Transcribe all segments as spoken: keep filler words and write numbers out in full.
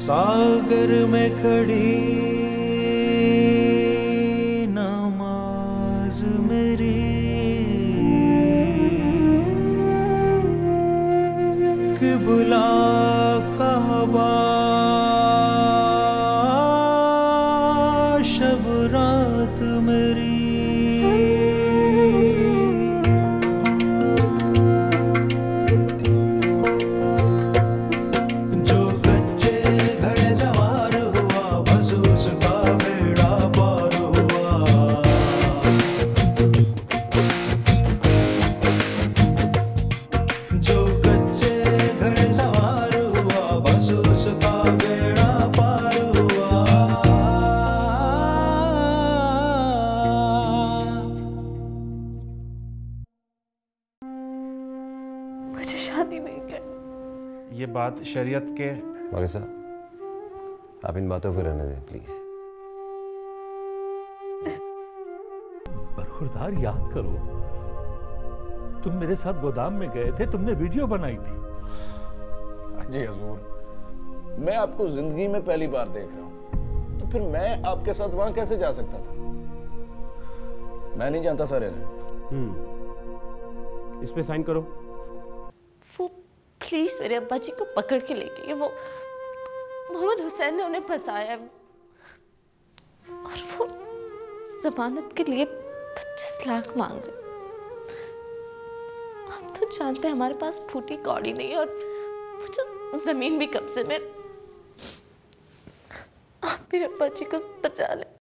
सागर में खड़ी नमाज मेरी, किबला काबा शब रात मेरी। ये बात शरीयत के मौलवी साहब, आप इन बातों को रहने दें प्लीज। बरखुरदार, याद करो, तुम मेरे साथ गोदाम में गए थे, तुमने वीडियो बनाई थी। जी हजूर, मैं आपको जिंदगी में पहली बार देख रहा हूं, तो फिर मैं आपके साथ वहां कैसे जा सकता था? मैं नहीं जानता सर इन्हें। हम्म, इस पे साइन करो। वो प्लीज मेरे अब्बा जी को पकड़ के ले गए। वो मोहम्मद हुसैन ने उन्हें फंसाया और वो जमानत के लिए पच्चीस लाख मांग रहे। आप तो जानते हैं हमारे पास फूटी कौड़ी नहीं, और वो जो जमीन भी कब्जे में। आप मेरे अब्बा जी को बचा ले।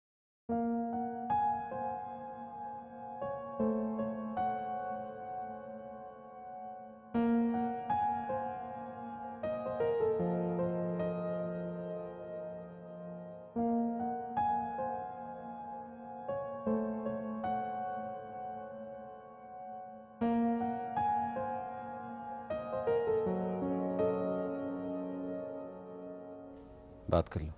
बात कर लो।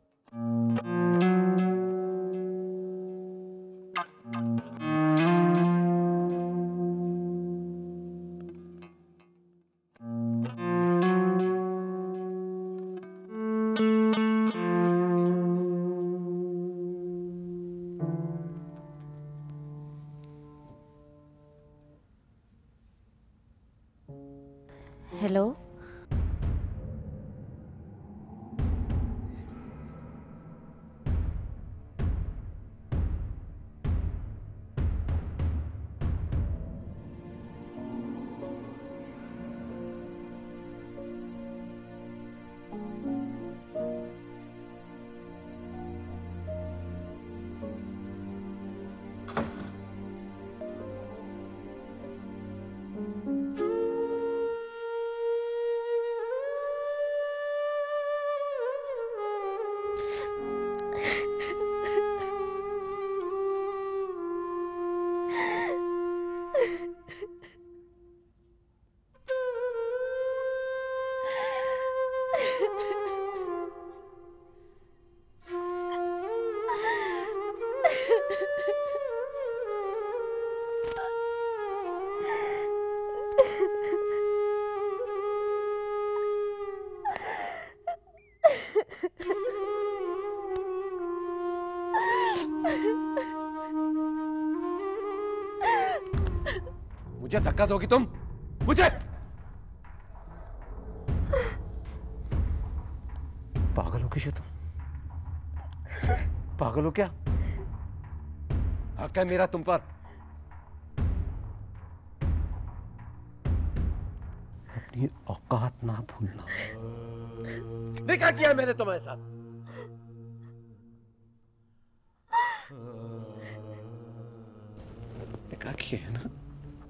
हेलो, मुझे धक्का दोगी तुम? मुझे पागल हो किसी तुम? पागल हो क्या? हक है मेरा तुम पर। अपनी औकात ना भूलना। देखा किया मैंने तुम्हारे साथ। देखा किया है ना?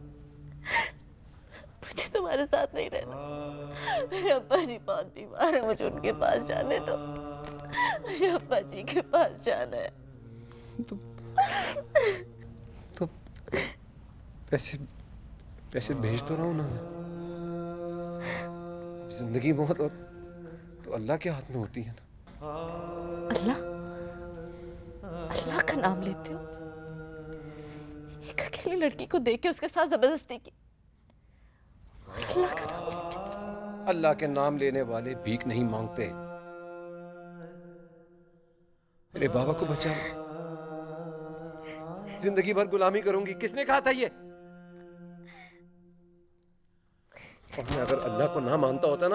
मुझे तुम्हारे साथ नहीं रहना। मेरे अब्बा जी बहुत बीमार है, मुझे उनके पास जाने दो। मुझे अब्बा जी के पास जाना है। तो, तो पैसे पैसे भेज तो रहा हूं ना मैं। जिंदगी मौत और तो अल्लाह के हाथ में होती है ना। अल्लाह? अल्लाह का नाम लेते हो? एक अकेली लड़की को देख के उसके साथ जबरदस्ती की। अल्लाह का नाम लेते हो? अल्लाह के नाम लेने वाले भीख नहीं मांगते, मेरे बाबा को बचा, जिंदगी भर गुलामी करूंगी। किसने कहा था ये? और मैं अगर अल्लाह को ना मानता होता ना,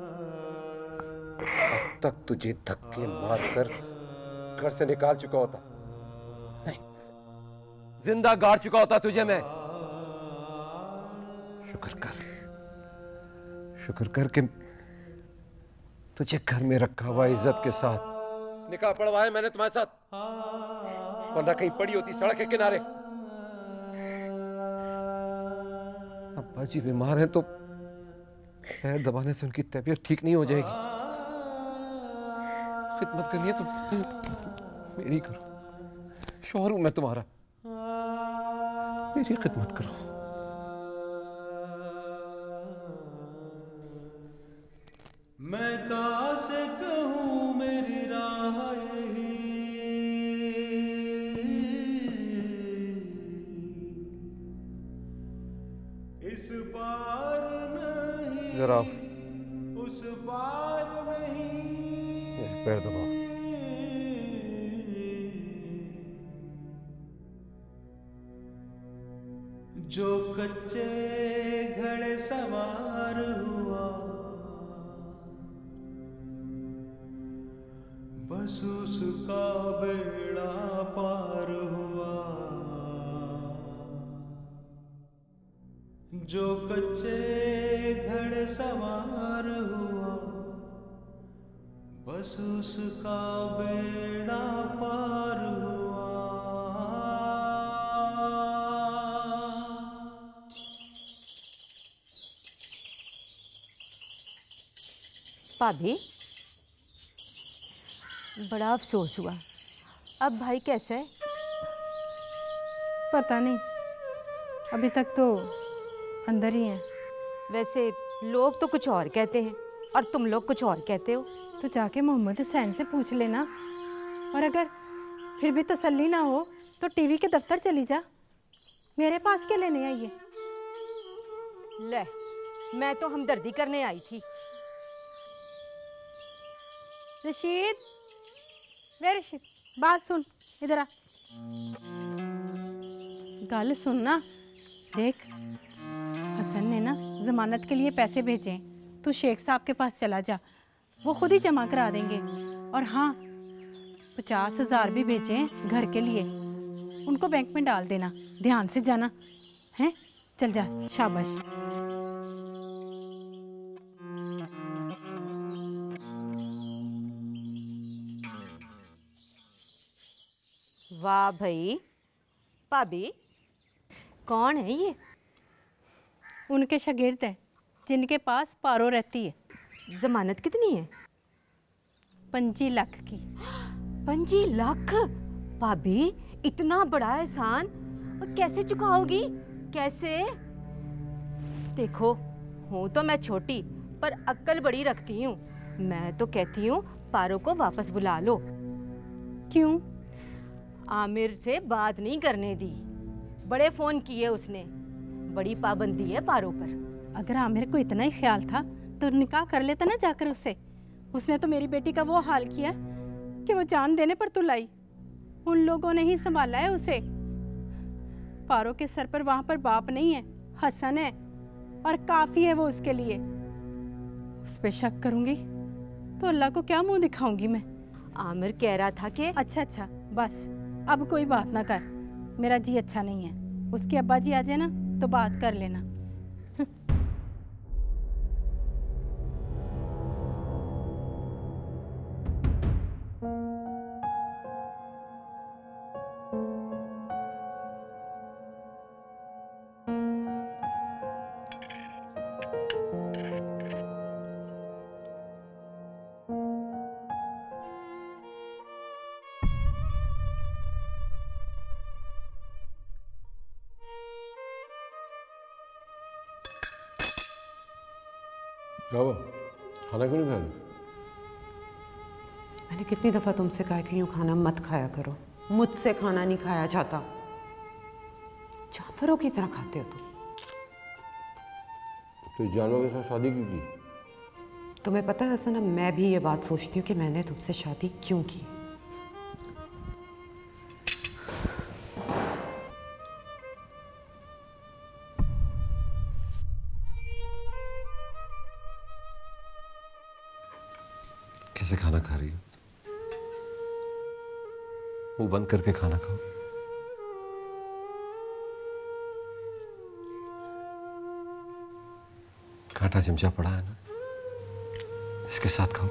अब तक तुझे धक्के मारकर घर से निकाल चुका होता। नहीं, जिंदा गाड़ चुका होता तुझे मैं। शुक्र कर, शुक्र कर कि तुझे घर में रखा हुआ इज्जत के साथ निकाह पढ़वाया मैंने तुम्हारे साथ, वरना कहीं पड़ी होती सड़क के किनारे। अब्बा जी बीमार हैं तो पैर दबाने से उनकी तबीयत ठीक नहीं हो जाएगी। खिदमत करनी है तो मेरी करो, शौहर हूं मैं तुम्हारा, मेरी खिदमत करो। मैं कहाँ से कहूँ मेरी राह यही, इस बार नहीं जरा उस बार नहीं, मेरे पैर दबाओ। जो कच्चे घड़े सवार हुआ, बस उसका बेड़ा पार हुआ। जो कच्चे घड़े सवार हुआ, बस उसका बेड़ा पार हुआ। भाभी, बड़ा अफसोस हुआ। अब भाई कैसा है? पता नहीं, अभी तक तो अंदर ही है। वैसे लोग तो कुछ और कहते हैं और तुम लोग कुछ और कहते हो। तो जाके मोहम्मद हुसैन से पूछ लेना, और अगर फिर भी तसल्ली ना हो तो टीवी के दफ्तर चली जा। मेरे पास क्या लेने आई है? ले, मैं तो हमदर्दी करने आई थी। रशीद, वे रशीद, बात सुन, इधर आ। गल सुन ना, देख हसन ने ना जमानत के लिए पैसे भेजे हैं, तू शेख साहब के पास चला जा, वो खुद ही जमा करा देंगे। और हाँ, पचास हजार भी भेजे हैं घर के लिए, उनको बैंक में डाल देना, ध्यान से जाना है। चल जा, शाबाश। वाह भाई, भाभी कौन है ये? उनके शागिर्द हैं जिनके पास पारो रहती है। जमानत कितनी है? पंजी लाख की। पंजी लाख? भाभी, इतना बड़ा एहसान कैसे चुकाओगी? कैसे? देखो, हूँ तो मैं छोटी पर अक्ल बड़ी रखती हूँ। मैं तो कहती हूँ पारो को वापस बुला लो। क्यों? आमिर से बात नहीं करने दी, बड़े फोन किए उसने, बड़ी पाबंदी है पारो पर। अगर आमिर को इतना ही ख्याल था तो निकाह कर लेता ना जाकर उससे। उसने तो मेरी बेटी का वो हाल किया कि वो जान देने पर तो लाई। उन लोगों ने ही संभाला है उसे। पारो के सर पर वहां पर बाप नहीं है, हसन है, और काफी है वो उसके लिए। उस पे शक करूंगी तो अल्लाह को क्या मुंह दिखाऊंगी मैं। आमिर कह रहा था कि अच्छा अच्छा बस, अब कोई बात ना कर, मेरा जी अच्छा नहीं है। उसके अब्बा जी आ जाए ना तो बात कर लेना। क्या हुआ? खाना क्यों नहीं खाया? मैंने कितनी दफ़ा तुमसे कहा कि यूँ खाना मत खाया करो। मुझसे खाना नहीं खाया जाता, जानवरों की तरह खाते हो तुम। तो जानवरों के साथ शादी क्यों की? तुम्हें पता है हसन, अब मैं भी ये बात सोचती हूँ कि मैंने तुमसे शादी क्यों की। खाना खा रही हो? मुंह बंद करके खाना खाओ। कांटा चमचा पड़ा है ना, इसके साथ खाओ।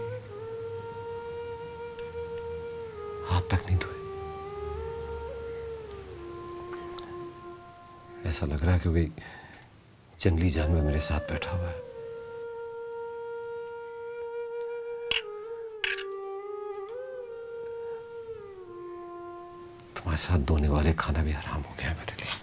हाथ तक नहीं धोए। ऐसा लग रहा है कि कोई जंगली जानवर मेरे साथ बैठा हुआ है। तुम्हारे साथ धोने वाले खाना भी हराम हो गया मेरे लिए।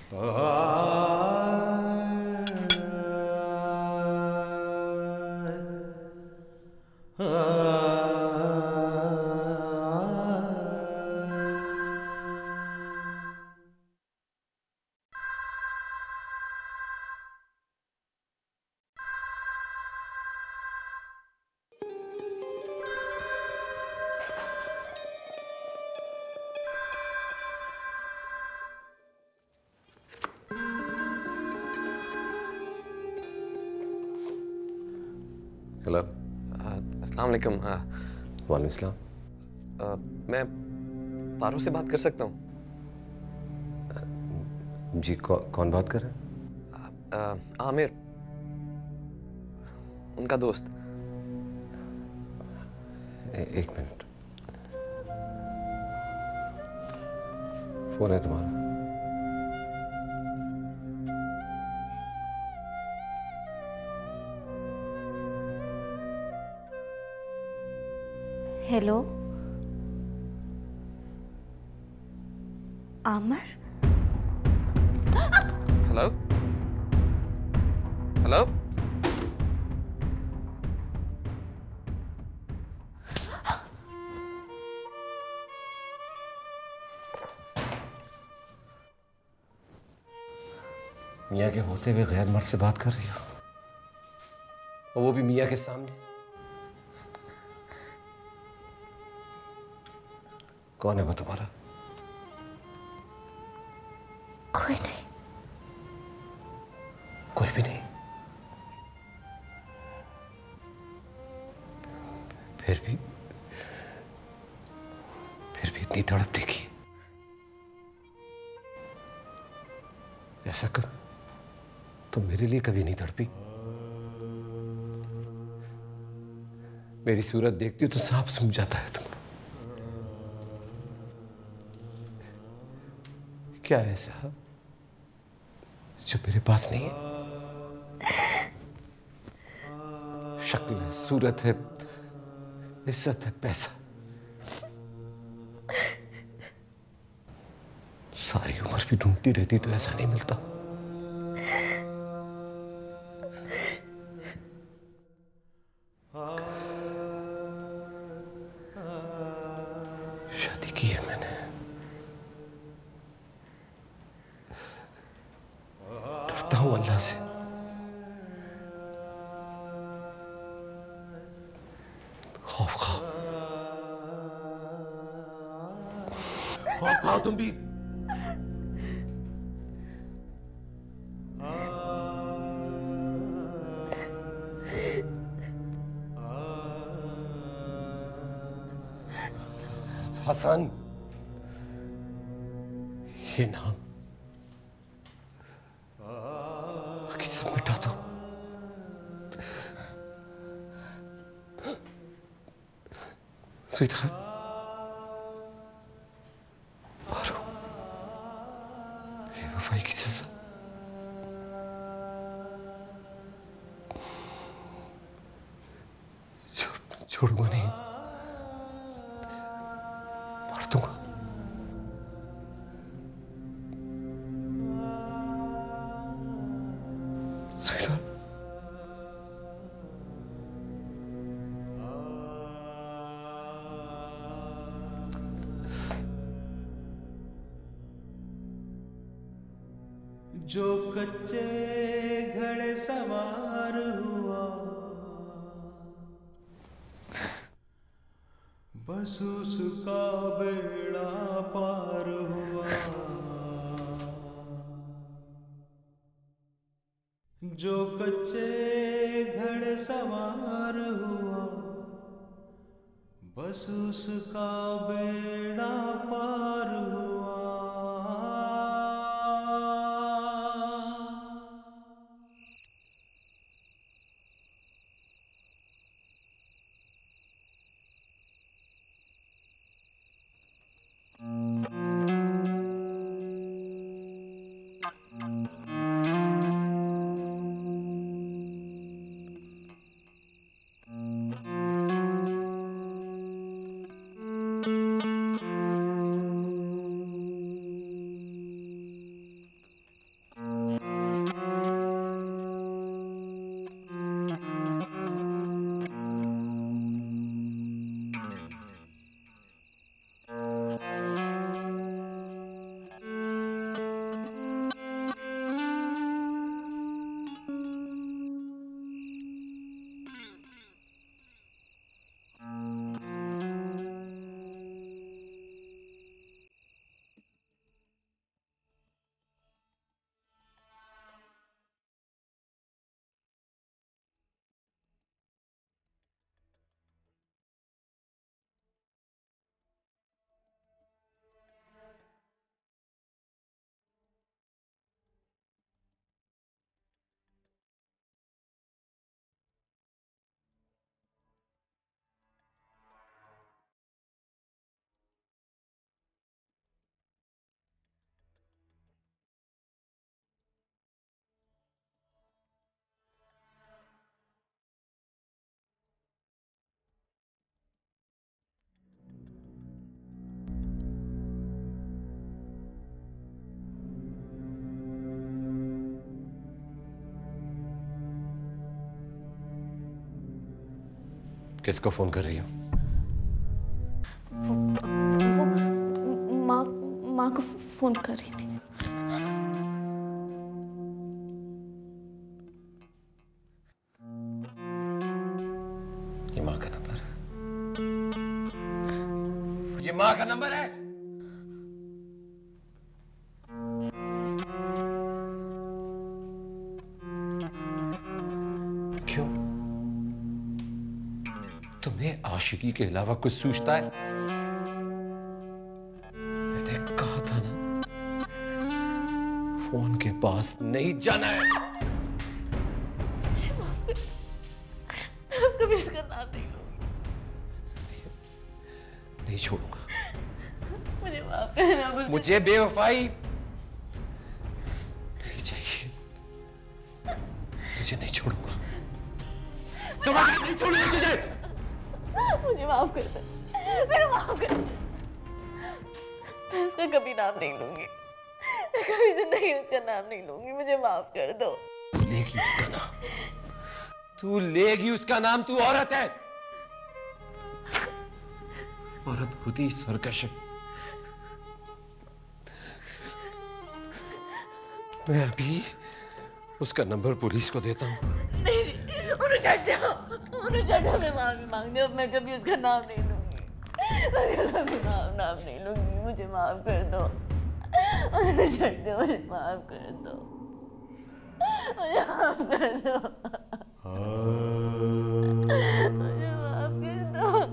हेलो, अस्सलाम वालेकुम। वालेकुम सलाम। मैं पारो से बात कर सकता हूँ? जी, कौ, कौन बात कर रहे हैं? आमिर, उनका दोस्त। ए, एक मिनट, फोन है तुम्हारा? हेलो आमिर। हेलो हेलो मियाँ के होते हुए गैर मर्द से बात कर रही हो, और वो भी मियाँ के सामने। कौन है वो तुम्हारा? कोई नहीं। कोई भी नहीं? फिर भी फिर भी इतनी तड़प देखी। ऐसा कब तो मेरे लिए कभी नहीं तड़पी। मेरी सूरत देखती हो तो सांप सूंघ जाता है तुम। क्या है ऐसा जो मेरे पास नहीं है? शक्ल है, सूरत है, इज्जत है, पैसा। सारी उम्र भी ढूंढती रहती तो ऐसा नहीं मिलता। शादी की है मैंने, डरता हूं अल्लाह से। खौफ खाओ, खौफ खाओ तुम भी। हसन, ये नाम बाकी सब मिटा दो। स्वीटहार्ट, मारो, बेवफाई की सजा। छो, छोड़ूंगा नहीं, मार दूंगा। स्वीटहार्ट, जो कच्चे घड़े सवार हुआ, बस उसका बेड़ा पार हुआ। जो कच्चे घड़े सवार हुआ, बस उसका बेड़ा पार हुआ। किसको फोन कर रही हो? वो, वो माँ माँ को फोन कर रही थी। ये माँ का नंबर है। ये माँ का नंबर है। क्यों? तुम्हें आशिकी के अलावा कुछ सूझता है? मैंने कहा था ना, फोन के पास नहीं जाना है। मुझे माफ कर दो। मैं कभी इसका नाम नहीं लूंगी। नहीं छोड़ूंगा। मुझे माफ करना। मुझे, मुझे बेवफाई नहीं चाहिए। तुझे नहीं छोड़ूंगा। समझ? नहीं छोड़ूंगा तुझे। मुझे माफ कर दो। मेरे माफ कर दो। मैं उसका कभी नाम नहीं लूंगी। मैं कभी जिंदगी उसका नाम नहीं लूंगी। मुझे माफ कर दो। तू लेगी उसका नाम। तू लेगी उसका नाम। तू औरत है। औरत होती सरकश है। मैं अभी उसका नंबर पुलिस को देता हूँ। नहीं जी, उन्हें छੱਡ दो। उन्हें छੱਡ दो। मैं माफी मांगती हूँ। मैं कभी उसका नाम नहीं लूंगी। उसका कभी नाम नाम नहीं लूंगी। मुझे माफ कर दो। उन्हें छੱਡ दो। मुझे माफ कर दो। मुझे माफ कर दो। मुझे माफ कर दो।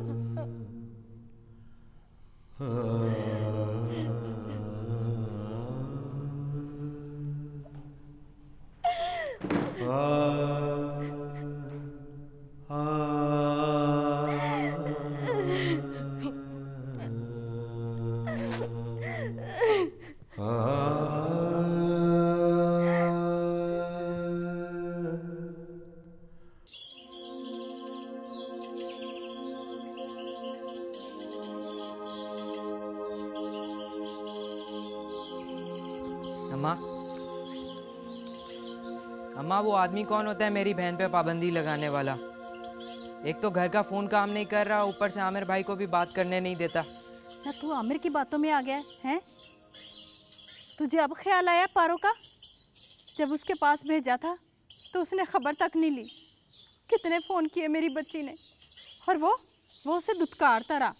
अम्मा अम्मा वो आदमी कौन होता है मेरी बहन पे पाबंदी लगाने वाला? एक तो घर का फोन काम नहीं कर रहा, ऊपर से आमिर भाई को भी बात करने नहीं देता। ना तू आमिर की बातों में आ गया है? तुझे अब ख्याल आया पारो का? जब उसके पास भेजा था तो उसने खबर तक नहीं ली। कितने फ़ोन किए मेरी बच्ची ने, और वो वो उसे दुत्कारता रहा।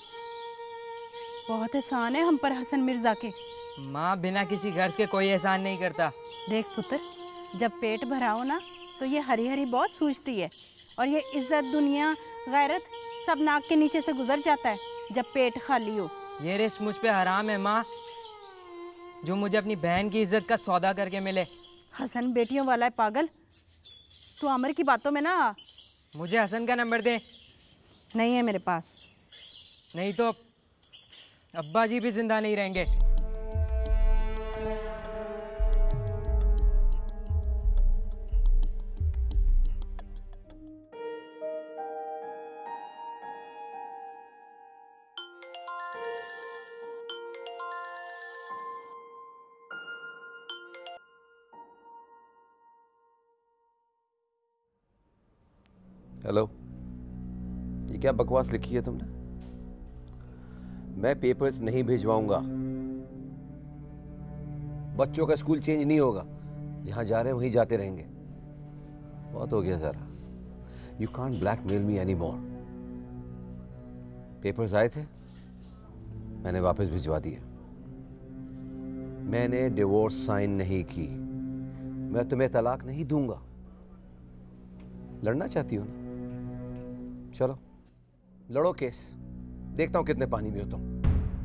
बहुत एहसान है हम पर हसन मिर्ज़ा के। माँ बिना किसी गर्ज के कोई एहसान नहीं करता। देख पुत्र, जब पेट भरा हो ना तो ये हरी हरी बहुत सूझती है, और ये इज्जत दुनिया गैरत सब नाक के नीचे से गुजर जाता है जब पेट खाली हो। ये रिश्क मुझ पे हराम है माँ, जो मुझे अपनी बहन की इज्जत का सौदा करके मिले। हसन बेटियों वाला है पागल, तू आमिर की बातों में ना आ। मुझे हसन का नंबर दे। नहीं है मेरे पास। नहीं तो अब्बा जी भी जिंदा नहीं रहेंगे। हेलो, ये क्या बकवास लिखी है तुमने? मैं पेपर्स नहीं भिजवाऊंगा। बच्चों का स्कूल चेंज नहीं होगा, जहां जा रहे हैं वहीं जाते रहेंगे। बहुत हो गया जरा। You can't blackmail me any more. Papers आए थे, मैंने वापस भिजवा दिए। मैंने डिवोर्स साइन नहीं की। मैं तुम्हें तलाक नहीं दूंगा। लड़ना चाहती हो ना? चलो लड़ो केस, देखता हूं कितने पानी में होता हूं।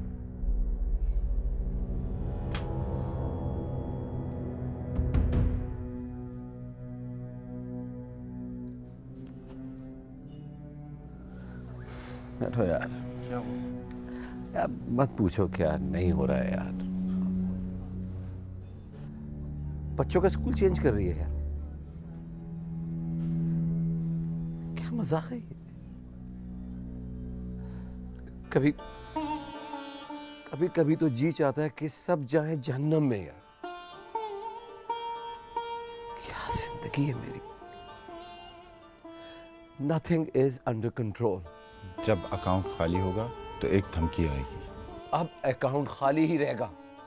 बैठो यार। यार मत पूछो क्या नहीं हो रहा है यार। बच्चों का स्कूल चेंज कर रही है यार। क्या मजाक है ये? कभी कभी कभी तो जी चाहता है कि सब जाए जहन्नम में यार। क्या जिंदगी है मेरी। Nothing is under control. जब अकाउंट खाली होगा तो एक धमकी आएगी। अब अकाउंट खाली ही रहेगा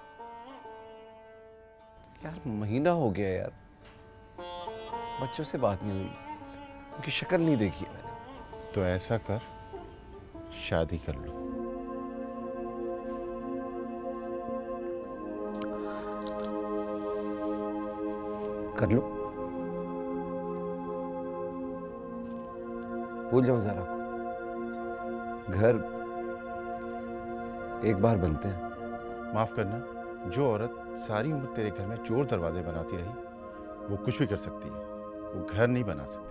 यार। महीना हो गया यार, बच्चों से बात नहीं हुई, उनकी शक्ल नहीं देखी मैंने। तो ऐसा कर, शादी कर लो। कर लो, भूल जाओ जरा को। घर एक बार बनते हैं। माफ करना, जो औरत सारी उम्र तेरे घर में चोर दरवाजे बनाती रही, वो कुछ भी कर सकती है, वो घर नहीं बना सकती।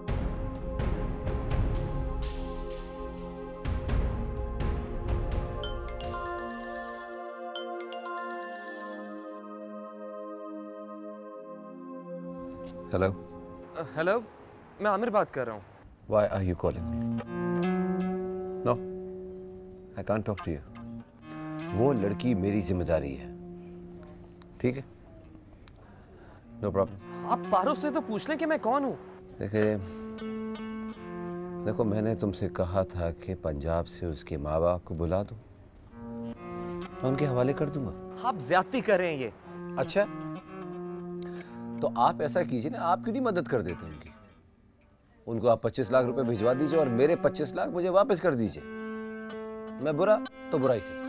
हेलो। हेलो, मैं आमिर बात कर रहा हूँ। Why are you calling me? No, I can't talk to you. वो लड़की मेरी जिम्मेदारी है, ठीक है? No problem. आप पारो से तो पूछ लें कि मैं कौन हूँ। देखिए, देखो मैंने तुमसे कहा था कि पंजाब से उसके माँ बाप को बुला दो, मैं उनके हवाले कर दूंगा। आप ज्यादती कर रहे हैं ये। अच्छा, तो आप ऐसा कीजिए ना, आप क्यों नहीं मदद कर देते उनकी? उनको आप पच्चीस लाख रुपए भिजवा दीजिए और मेरे पच्चीस लाख मुझे वापस कर दीजिए। मैं बुरा तो बुराई से।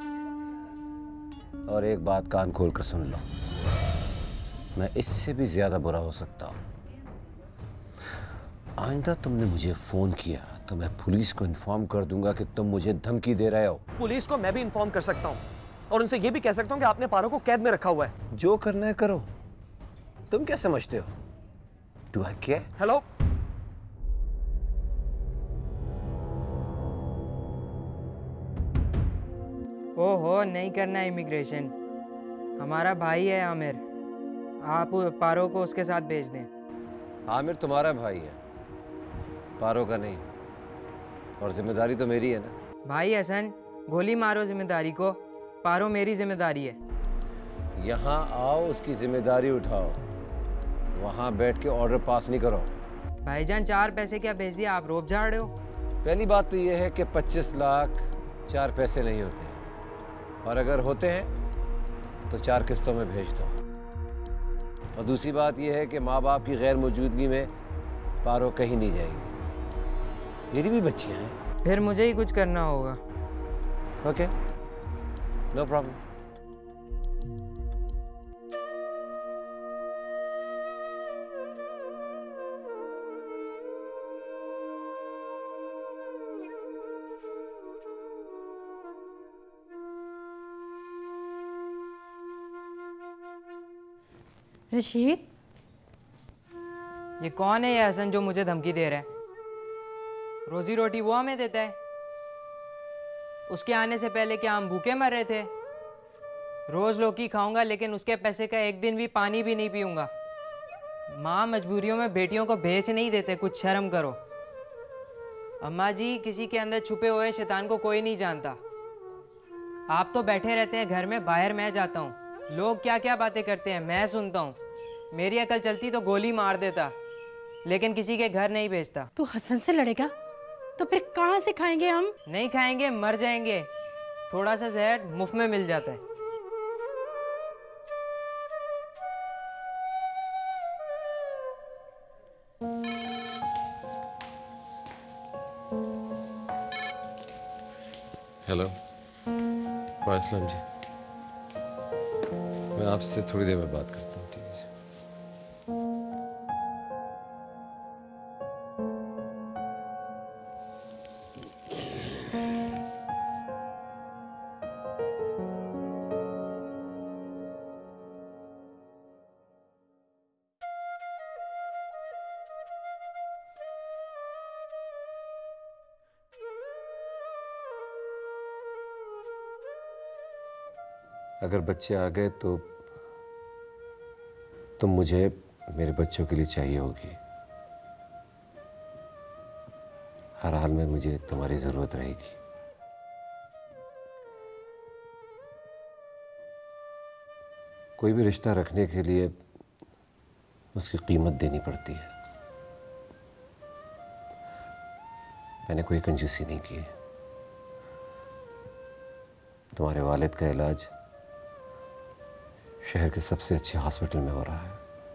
और एक बात कान खोल कर सुन लो, मैं इससे भी ज्यादा बुरा हो सकता हूं। आइंदा तुमने मुझे फोन किया तो मैं पुलिस को इन्फॉर्म कर दूंगा कि तुम मुझे धमकी दे रहे हो। पुलिस को मैं भी इन्फॉर्म कर सकता हूँ और उनसे ये भी कह सकता हूँ कि आपने पारो को कैद में रखा हुआ है। जो करना है करो, तुम क्या समझते हो? Do I care? हेलो, ओहो, नहीं करना है इमिग्रेशन। हमारा भाई है आमिर, आप पारो को उसके साथ भेज दें। आमिर तुम्हारा भाई है, पारो का नहीं। और जिम्मेदारी तो मेरी है ना। भाई हसन, गोली मारो जिम्मेदारी को, पारो मेरी जिम्मेदारी है। यहाँ आओ, उसकी जिम्मेदारी उठाओ, वहाँ बैठ के ऑर्डर पास नहीं करो। भाईजान, चार पैसे क्या भेज दिया, आप रोब झाड़ रहे हो। पहली बात तो ये है कि पच्चीस लाख चार पैसे नहीं होते, और अगर होते हैं तो चार किस्तों में भेज दो। और दूसरी बात यह है कि माँ बाप की गैर मौजूदगी में पारो कहीं नहीं जाएगी। मेरी भी बच्चियाँ हैं। फिर मुझे ही कुछ करना होगा। Okay, no problem. रशीद, ये कौन है ये हसन जो मुझे धमकी दे रहा है? रोजी रोटी वो हमें देता है। उसके आने से पहले क्या हम भूखे मर रहे थे? रोज लौकी खाऊंगा लेकिन उसके पैसे का एक दिन भी पानी भी नहीं पीऊंगा। माँ मजबूरियों में बेटियों को बेच नहीं देते, कुछ शर्म करो। अम्मा जी, किसी के अंदर छुपे हुए शैतान को कोई नहीं जानता। आप तो बैठे रहते हैं घर में, बाहर मैं जाता हूँ, लोग क्या क्या बातें करते हैं मैं सुनता हूँ। मेरी अकल चलती तो गोली मार देता, लेकिन किसी के घर नहीं भेजता। तू हसन से लड़ेगा तो फिर कहाँ से खाएंगे हम? नहीं खाएंगे, मर जाएंगे। थोड़ा सा जहर मुफ्त में मिल जाता है। हेलो, वालेकुम जी। मैं आपसे थोड़ी देर में बात करता हूँ, ठीक है? अगर बच्चे आ गए तो तुम मुझे मेरे बच्चों के लिए चाहिए होगी। हर हाल में मुझे तुम्हारी ज़रूरत रहेगी। कोई भी रिश्ता रखने के लिए उसकी कीमत देनी पड़ती है। मैंने कोई कंजूसी नहीं की। तुम्हारे वालिद का इलाज शहर के सबसे अच्छे हॉस्पिटल में हो रहा है।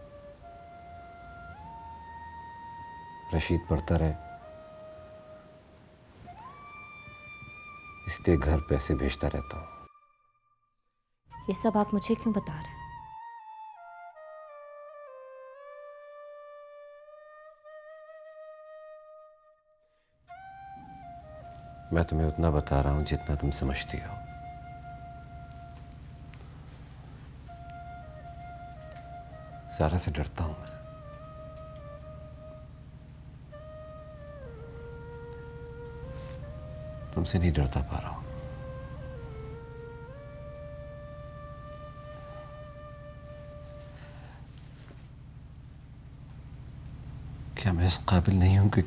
रशीद पढ़ता रहे, इसलिए घर पैसे भेजता रहता हूँ। ये सब आप मुझे क्यों बता रहे हैं? मैं तुम्हें उतना बता रहा हूँ जितना तुम समझती हो। सारा से डरता हूं मैं। तुमसे नहीं डरता पा रहा हूं। क्या मैं इस काबिल नहीं हूं कि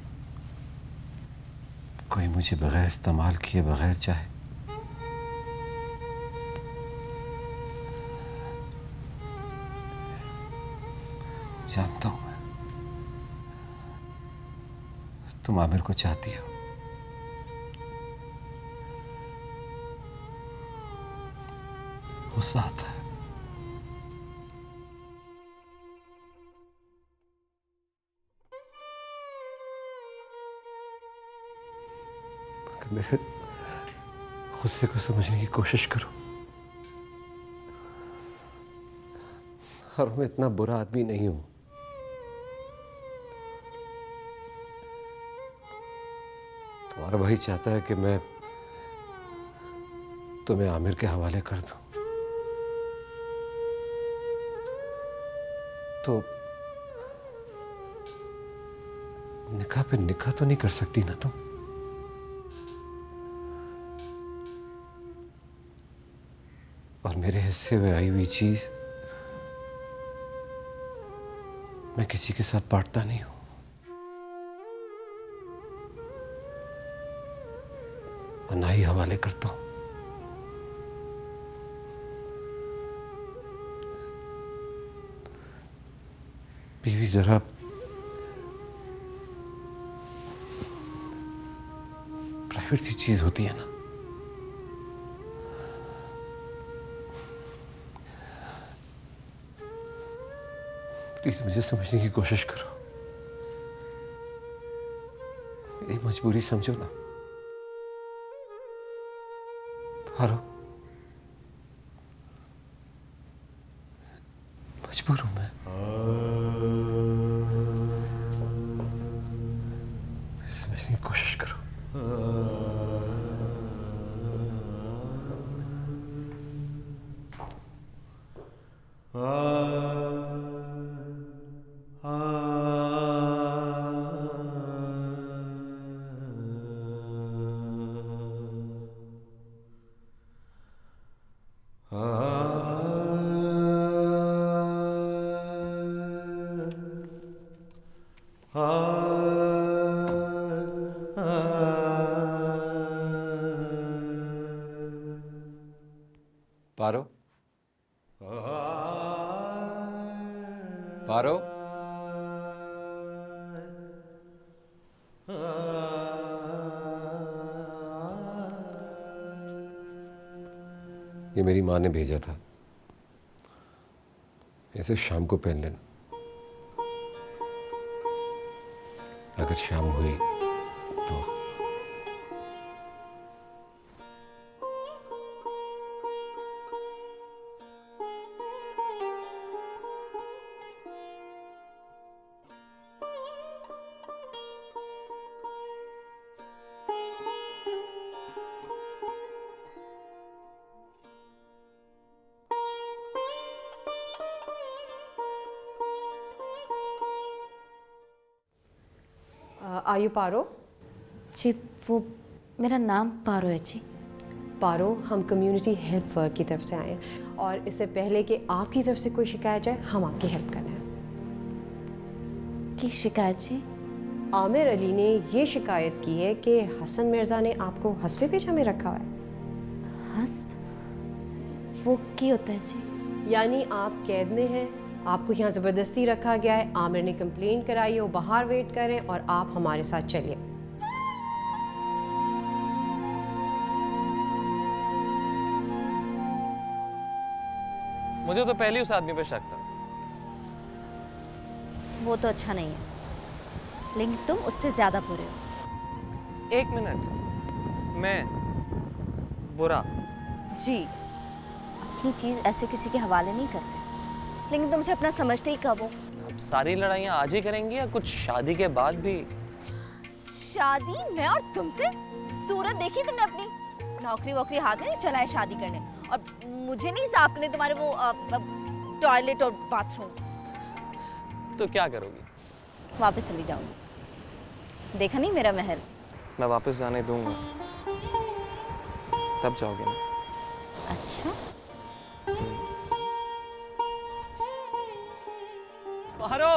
कोई मुझे बगैर इस्तेमाल किए बगैर चाहे? जानता हूं मैं, तुम आमिर को चाहती हो। गुस्सा आता है। मगर मेरे गुस्से को समझने की कोशिश करो। और मैं इतना बुरा आदमी नहीं हूं। तुम्हारा भाई चाहता है कि मैं तुम्हें आमिर के हवाले कर दूं, तो निकाह पे निकाह तो नहीं कर सकती ना तुम? और मेरे हिस्से में आई हुई चीज मैं किसी के साथ बांटता नहीं हूं। ना ही हवाले करता हूं। बीवी जरा प्राइवेट सी चीज होती है ना। प्लीज मुझे समझने की कोशिश करो। मेरी मजबूरी समझो ना। हारो, मजबूर हूं मैं। समझने की कोशिश करो। आ पारो, पारो, ये मेरी माँ ने भेजा था, इसे शाम को पहन लेना। अगर शाम हुई तो। आयु पारो? जी वो मेरा नाम पारो है जी। पारो, हम कम्युनिटी हेल्प वर्क की तरफ से आए हैं और इससे पहले कि आपकी तरफ से कोई शिकायत जाए हम आपकी हेल्प करना है। की शिकायत जी? आमिर अली ने ये शिकायत की है कि हसन मिर्ज़ा ने आपको हस्बे पेशा में रखा हुआ है। हस्ब? वो की होता है जी? यानी आप कैद में हैं, आपको यहाँ ज़बरदस्ती रखा गया है, आमिर ने कंप्लेन कराई है, वो बाहर वेट करें और आप हमारे साथ चलिए। मुझे तो पहले उस आदमी पे शक था। वो तो अच्छा नहीं है, लेकिन तुम उससे ज्यादा बुरे हो। एक मिनट, मैं बुरा? जी, अपनी चीज ऐसे किसी के हवाले नहीं करते, लेकिन तुम मुझे अपना समझते ही कब हो? अब सारी लड़ाइयाँ आज ही करेंगी या कुछ शादी के बाद भी? शादी? मैं और तुमसे? सूरत देखी तुमने अपनी? नौकरी वोकरी हाथ में चला है शादी करने, और मुझे नहीं साफ करने तुम्हारे वो टॉयलेट और बाथरूम। तो क्या करोगी? वापस चली जाऊंगी। देखा नहीं मेरा महल? मैं वापस जाने दूंगा, तब जाओगे ना? अच्छा, पारो,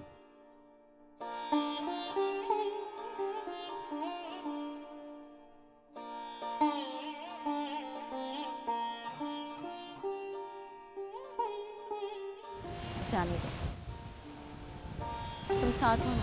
जाने दो, तुम साथ हो ना?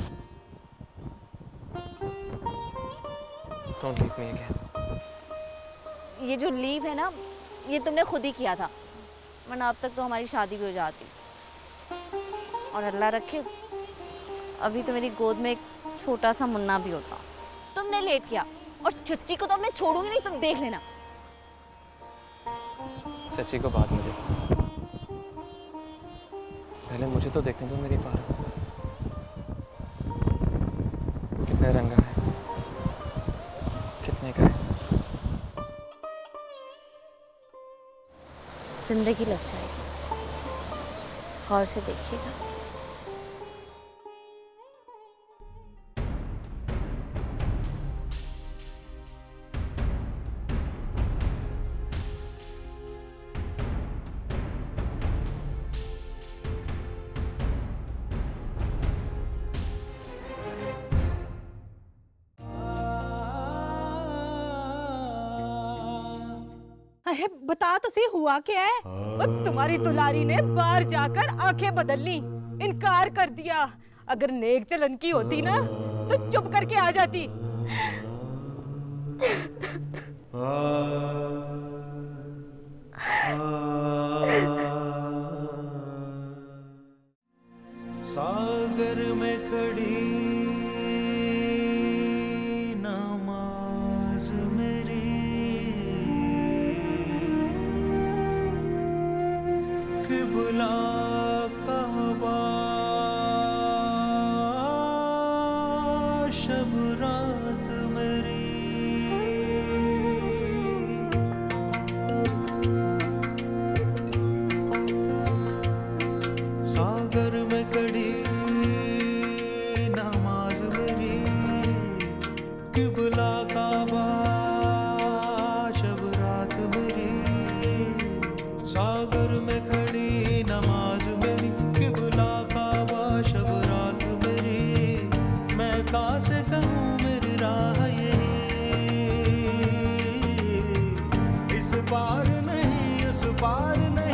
Don't leave me again. ये जो लीव है ना, ये तुमने खुद ही किया था, वरना अब तक तो हमारी शादी भी हो जाती। और अल्लाह रखे अभी तो मेरी गोद में एक छोटा सा मुन्ना भी होता। तुमने लेट किया, और चच्ची को तो मैं छोड़ूंगी नहीं, तुम देख लेना। चच्ची को बाद में देखो, पहले मुझे तो देखने दो मेरी पारो। कितने रंग है, कितने का है? जिंदगी लग जाएगी, गौर से देखिएगा। अरे बता तो सही हुआ क्या है? और तुम्हारी दुलारी ने बाहर जाकर आंखें बदल ली, इनकार कर दिया। अगर नेक चलन की होती ना तो चुप करके आ जाती। सागर में खड़ी नमाज मेरी, किबला काबा शब रात मेरी। सागर में खड़ी नमाज मेरी, किबला काबा शब रात मेरी। सागर में खड़ी नमाज मेरी, किबला काबा शब रात मेरी। मैं कहाँ से कहूँ मेरी राह यही, इस पार नहीं पार नहीं